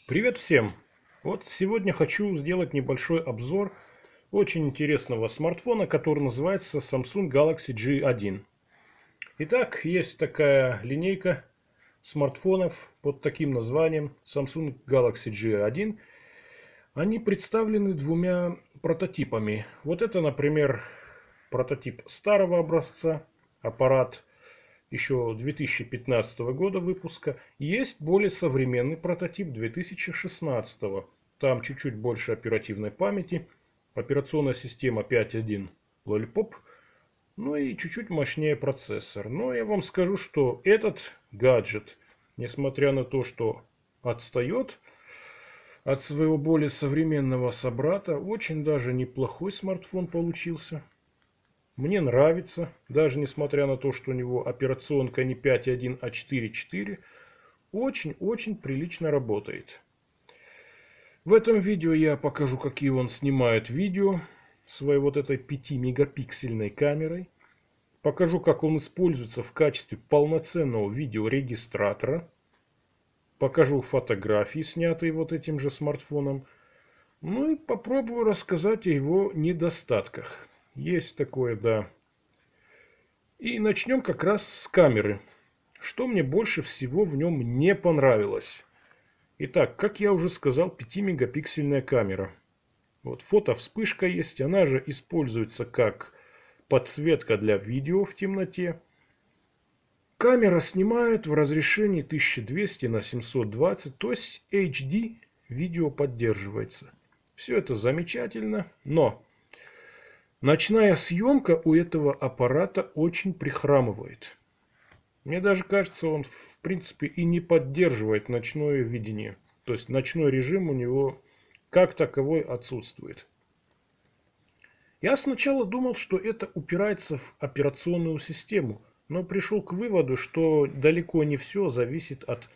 Привет всем! Вот сегодня хочу сделать небольшой обзор очень интересного смартфона, который называется Samsung Galaxy G1. Итак, есть такая линейка смартфонов под таким названием Samsung Galaxy G1. Они представлены двумя прототипами. Вот это, например, прототип старого образца, аппарат еще 2015 года выпуска. Есть более современный прототип 2016. Там чуть-чуть больше оперативной памяти. Операционная система 5.1 Lollipop. Ну и чуть-чуть мощнее процессор. Но я вам скажу, что этот гаджет, несмотря на то, что отстает от своего более современного собрата, очень даже неплохой смартфон получился. Мне нравится, даже несмотря на то, что у него операционка не 5.1, а 4.4, очень-очень прилично работает. В этом видео я покажу, какие он снимает видео своей вот этой 5-мегапиксельной камерой. Покажу, как он используется в качестве полноценного видеорегистратора. Покажу фотографии, снятые вот этим же смартфоном. Ну и попробую рассказать о его недостатках. Есть такое, да. И начнем как раз с камеры. Что мне больше всего в нем не понравилось? Итак, как я уже сказал, 5-мегапиксельная камера. Вот фото-вспышка есть, она же используется как подсветка для видео в темноте. Камера снимает в разрешении 1200 на 720, то есть HD видео поддерживается. Все это замечательно, но ночная съемка у этого аппарата очень прихрамывает. Мне даже кажется, он в принципе и не поддерживает ночное видение. То есть ночной режим у него как таковой отсутствует. Я сначала думал, что это упирается в операционную систему, но пришел к выводу, что далеко не все зависит от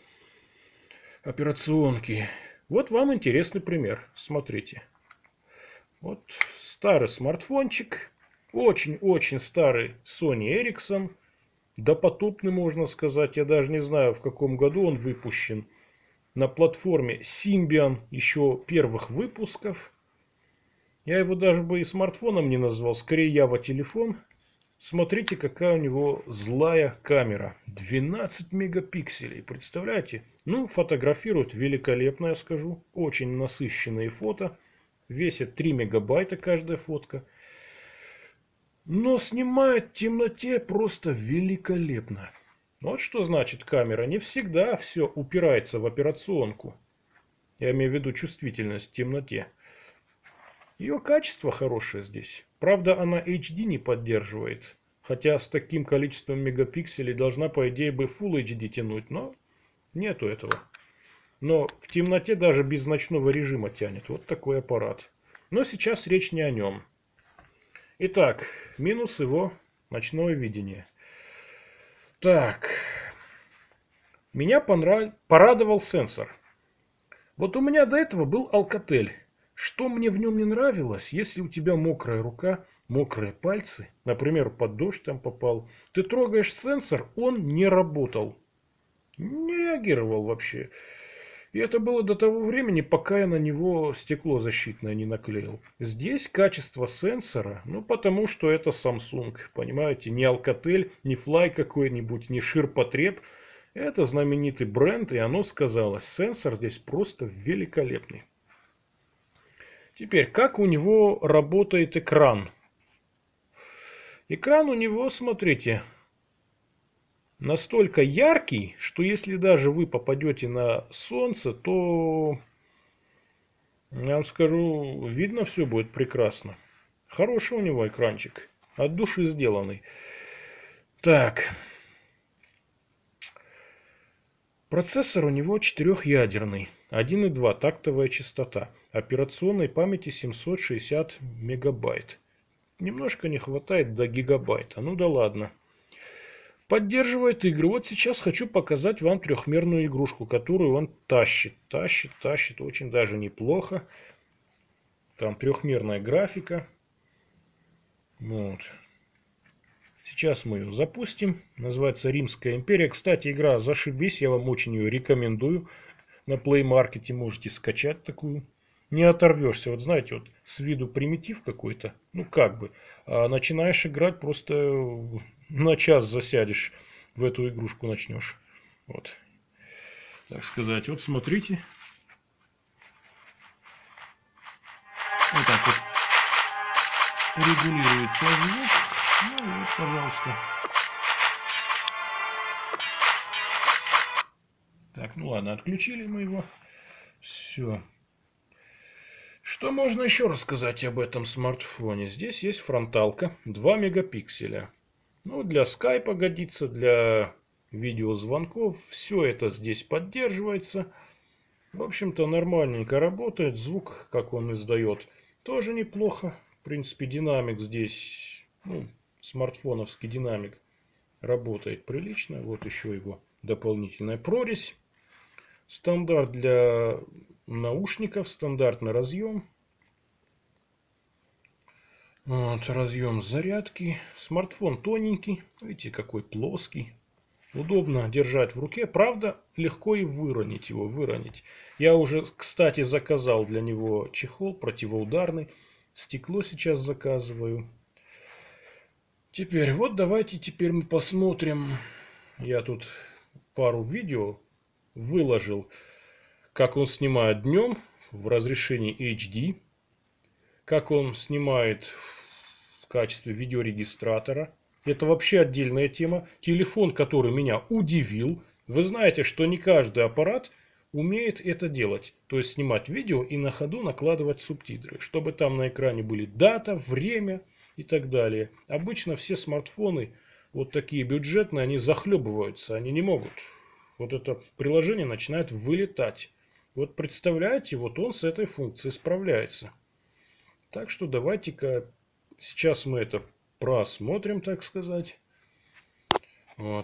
операционки. Вот вам интересный пример. Смотрите. Вот старый смартфончик. Очень-очень старый Sony Ericsson. Допотопный, можно сказать. Я даже не знаю, в каком году он выпущен. На платформе Symbian еще первых выпусков. Я его даже бы и смартфоном не назвал. Скорее Java телефон. Смотрите, какая у него злая камера. 12 мегапикселей. Представляете? Ну, фотографирует великолепно, я скажу. Очень насыщенные фото. Весит 3 мегабайта каждая фотка. Но снимает в темноте просто великолепно. Вот что значит камера. Не всегда все упирается в операционку. Я имею в виду чувствительность в темноте. Ее качество хорошее здесь. Правда, она HD не поддерживает. Хотя с таким количеством мегапикселей должна, по идее, бы Full HD тянуть. Но нету этого. Но в темноте даже без ночного режима тянет. Вот такой аппарат. Но сейчас речь не о нем. Итак, минус его ночное видение. Так, меня порадовал сенсор. Вот у меня до этого был Alcatel. Что мне в нем не нравилось, если у тебя мокрая рука, мокрые пальцы, например, под дождь там попал, ты трогаешь сенсор, он не работал. Не реагировал вообще. И это было до того времени, пока я на него стекло защитное не наклеил. Здесь качество сенсора, ну потому что это Samsung, понимаете, не Alcatel, не Fly какой-нибудь, не Ширпотреб. Это знаменитый бренд, и оно сказалось. Сенсор здесь просто великолепный. Теперь, как у него работает экран? Экран у него, смотрите, настолько яркий, что если даже вы попадете на солнце, то, я вам скажу, видно все будет прекрасно. Хороший у него экранчик, от души сделанный. Так, процессор у него четырехъядерный, 1,2 тактовая частота, операционной памяти 760 мегабайт. Немножко не хватает до гигабайта, ну да ладно. Поддерживает игры. Вот сейчас хочу показать вам трехмерную игрушку, которую он тащит. Тащит очень даже неплохо. Там трехмерная графика. Вот. Сейчас мы ее запустим. Называется Римская империя. Кстати, игра зашибись. Я вам очень ее рекомендую. на Play Market можете скачать такую. Не оторвешься. Вот знаете, вот с виду примитив какой-то, ну как бы, а начинаешь играть, просто на час засядешь, в эту игрушку начнешь. Вот, так сказать. Вот смотрите. Вот так вот регулируется звук. Ну и вот, пожалуйста. Так, ну ладно, отключили мы его. Все. Что можно еще рассказать об этом смартфоне? Здесь есть фронталка 2 мегапикселя. Ну, для скайпа годится, для видеозвонков. Все это здесь поддерживается. В общем-то, нормальненько работает. Звук, как он издает, тоже неплохо. В принципе, динамик здесь, ну, смартфоновский динамик работает прилично. Вот еще его дополнительная прорезь. Стандарт для наушников, стандартный разъем. Вот, разъем зарядки. Смартфон тоненький. Видите, какой плоский. Удобно держать в руке. Правда, легко и выронить его. Выронить. Я уже, кстати, заказал для него чехол противоударный. Стекло сейчас заказываю. Теперь, вот давайте теперь мы посмотрим. Я тут пару видео выложил, как он снимает днем в разрешении HD. Как он снимает в качестве видеорегистратора. Это вообще отдельная тема. Телефон, который меня удивил. Вы знаете, что не каждый аппарат умеет это делать. То есть снимать видео и на ходу накладывать субтитры. Чтобы там на экране были дата, время и так далее. Обычно все смартфоны, вот такие бюджетные, они захлебываются. Они не могут. Вот это приложение начинает вылетать. Вот представляете, вот он с этой функцией справляется. Так что давайте-ка сейчас мы это просмотрим, так сказать. Вот.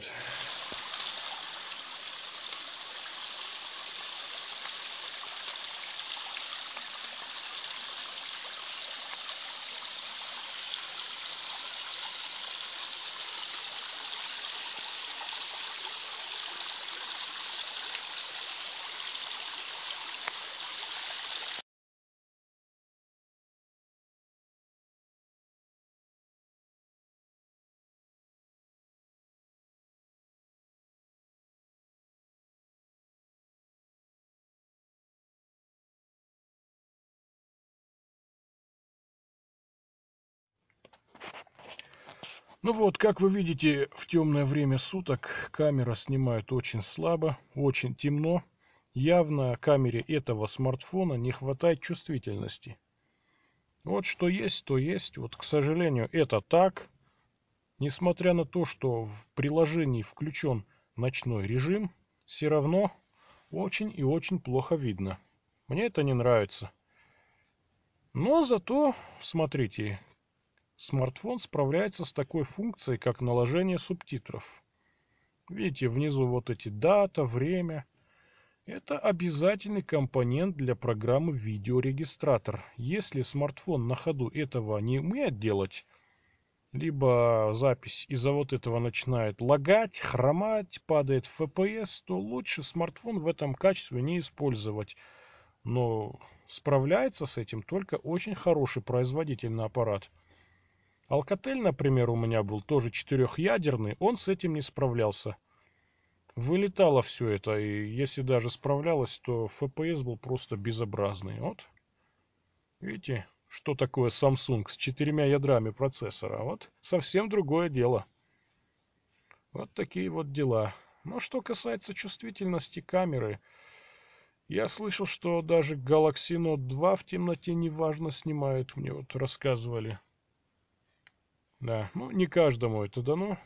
Ну вот, как вы видите, в темное время суток камера снимает очень слабо, очень темно. Явно камере этого смартфона не хватает чувствительности. Вот что есть, то есть. Вот, к сожалению, это так. Несмотря на то, что в приложении включен ночной режим, все равно очень и очень плохо видно. Мне это не нравится. Но зато, смотрите, смартфон справляется с такой функцией, как наложение субтитров. Видите, внизу вот эти дата, время. Это обязательный компонент для программы видеорегистратор. Если смартфон на ходу этого не умеет делать, либо запись из-за вот этого начинает лагать, хромать, падает FPS, то лучше смартфон в этом качестве не использовать. Но справляется с этим только очень хороший производительный аппарат. Alcatel, например, у меня был тоже четырехъядерный, он с этим не справлялся. Вылетало все это, и если даже справлялось, то FPS был просто безобразный. Вот, видите, что такое Samsung с 4 ядрами процессора. Вот совсем другое дело. Вот такие вот дела. Но что касается чувствительности камеры, я слышал, что даже Galaxy Note 2 в темноте неважно снимает, мне вот рассказывали. Да, ну не каждому это дано.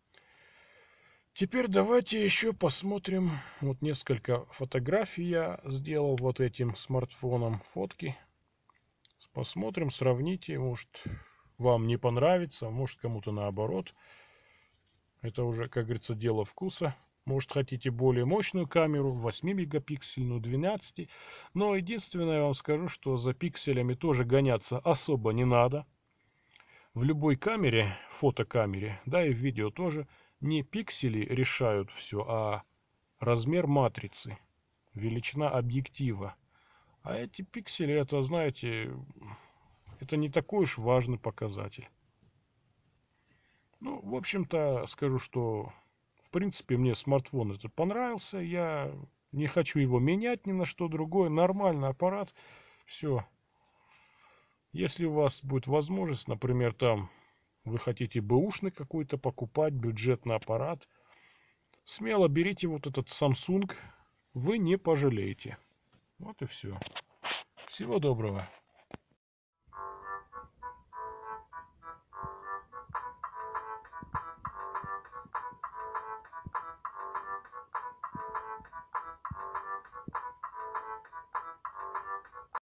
Теперь давайте еще посмотрим. Вот несколько фотографий я сделал вот этим смартфоном. Фотки. Посмотрим, сравните. Может, вам не понравится, может, кому-то наоборот. Это уже, как говорится, дело вкуса. Может, хотите более мощную камеру, 8-мегапиксельную, 12. Но единственное, я вам скажу, что за пикселями тоже гоняться особо не надо. В любой камере, фотокамере, да и в видео тоже, не пиксели решают все, а размер матрицы. величина объектива. А эти пиксели, это, знаете, это не такой уж важный показатель. Ну, в общем-то, скажу, что в принципе мне смартфон этот понравился. Я не хочу его менять ни на что другое. Нормальный аппарат. Все. Если у вас будет возможность, например, там вы хотите бэушный какой-то покупать, бюджетный аппарат, смело берите вот этот Samsung, вы не пожалеете. Вот и все. Всего доброго.